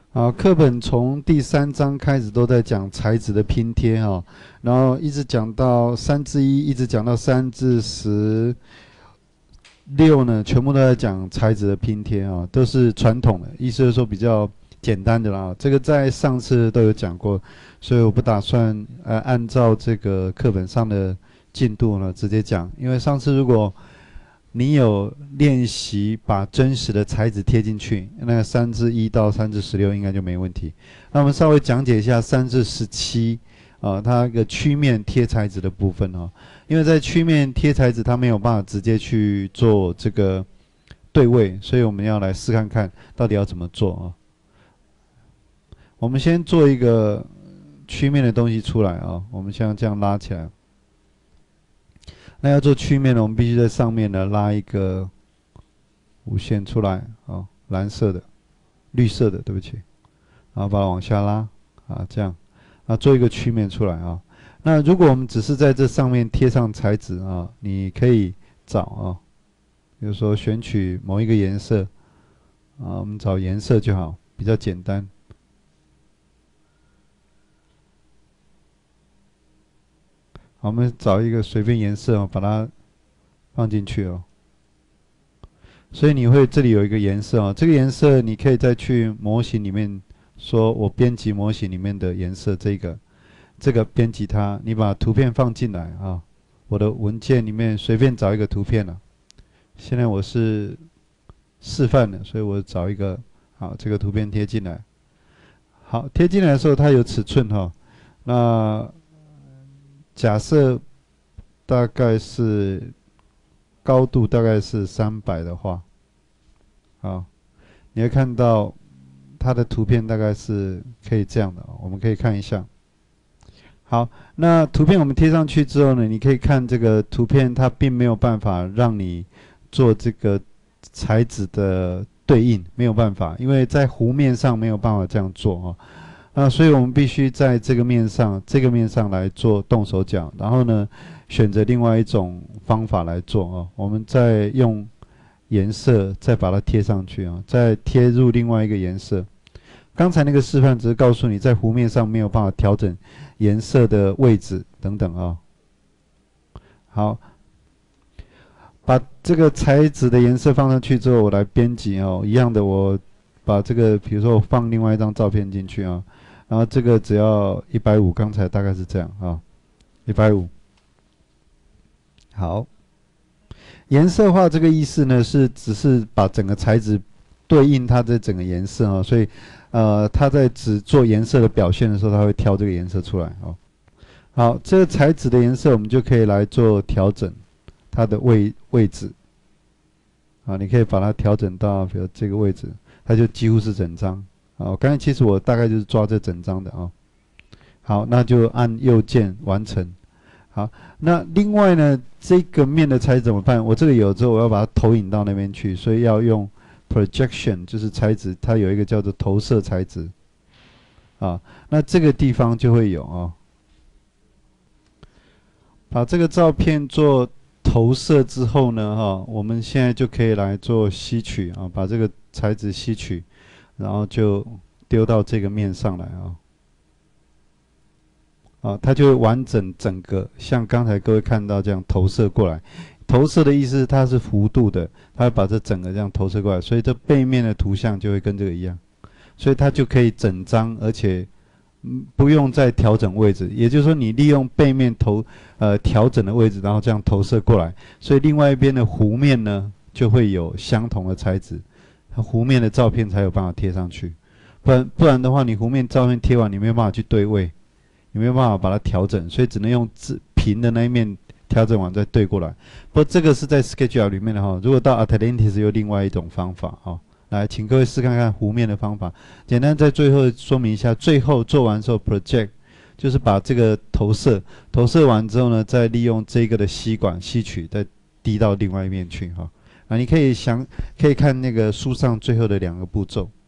好，课本从第3章开始都在讲材质的拼贴哈，然后一直讲到3至1，一直讲到3至16呢，全部都在讲材质的拼贴啊，都是传统的，意思是说比较简单的啦。这个在上次都有讲过，所以我不打算按照这个课本上的进度呢直接讲，因为上次如果你有练习把真实的材质贴进去，那个3至1到3至16应该就没问题。那我们稍微讲解一下3至17它一个曲面贴材质的部分因为在曲面贴材质它没有办法直接去做这个对位，所以我们要来试看看到底要怎么做我们先做一个曲面的东西出来我们像这样拉起来。那要做曲面呢，我们必须在上面呢拉一个弧线出来蓝色的、绿色的，对不起，然后把它往下拉这样做一个曲面出来那如果我们只是在这上面贴上材质你可以找比如说选取某一个颜色我们找颜色就好，比较简单。好，我们找一个随便颜色把它放进去所以你会这里有一个颜色这个颜色你可以再去模型里面说，我编辑模型里面的颜色这个编辑它，你把图片放进来我的文件里面随便找一个图片现在我是示范的，所以我找一个好这个图片贴进来。好，贴进来的时候它有尺寸那假设大概是高度大概是300的话，你会看到它的图片大概是可以这样的我们可以看一下。好，那图片我们贴上去之后呢，你可以看这个图片，它并没有办法让你做这个材质的对应，没有办法，因为在弧面上没有办法这样做所以我们必须在这个面上来做动手脚，然后呢，选择另外一种方法来做我们再用颜色再把它贴上去再贴入另外一个颜色。刚才那个示范只是告诉你在弧面上没有办法调整颜色的位置等等好，把这个材质的颜色放上去之后，我来编辑一样的，我把这个比如说我放另外一张照片进去然后这个只要150，刚才大概是这样150。好，颜色化这个意思呢，是只是把整个材质对应它的整个颜色所以它在只做颜色的表现的时候，它会挑这个颜色出来好，这个材质的颜色我们就可以来做调整它的位置你可以把它调整到比如这个位置，它就几乎是整张刚才其实我大概就是抓这整张的好，那就按右键完成。好，那另外呢，这个面的材质怎么办？我这个有之后，我要把它投影到那边去，所以要用 projection， 就是材质，它有一个叫做投射材质那这个地方就会有把这个照片做投射之后呢我们现在就可以来做吸取把这个材质吸取，然后就丢到这个面上来它就会完整个像刚才各位看到这样投射过来。投射的意思它是弧度的，它会把这整个这样投射过来，所以这背面的图像就会跟这个一样，所以它就可以整张，而且不用再调整位置。也就是说，你利用背面调整的位置，然后这样投射过来，所以另外一边的弧面呢就会有相同的材质，弧面的照片才有办法贴上去。不然的话，你弧面照片贴完，你没有办法去对位。你没有办法把它调整，所以只能用平的那一面调整完再对过来。不过这个是在 SketchUp 里面的如果到 Atlantis 有另外一种方法来，请各位试看看弧面的方法。简单在最后说明一下，最后做完之后 Project 就是把这个投射完之后呢，再利用这个的吸管吸取，再滴到另外一面去你可以看那个书上最后的2个步骤。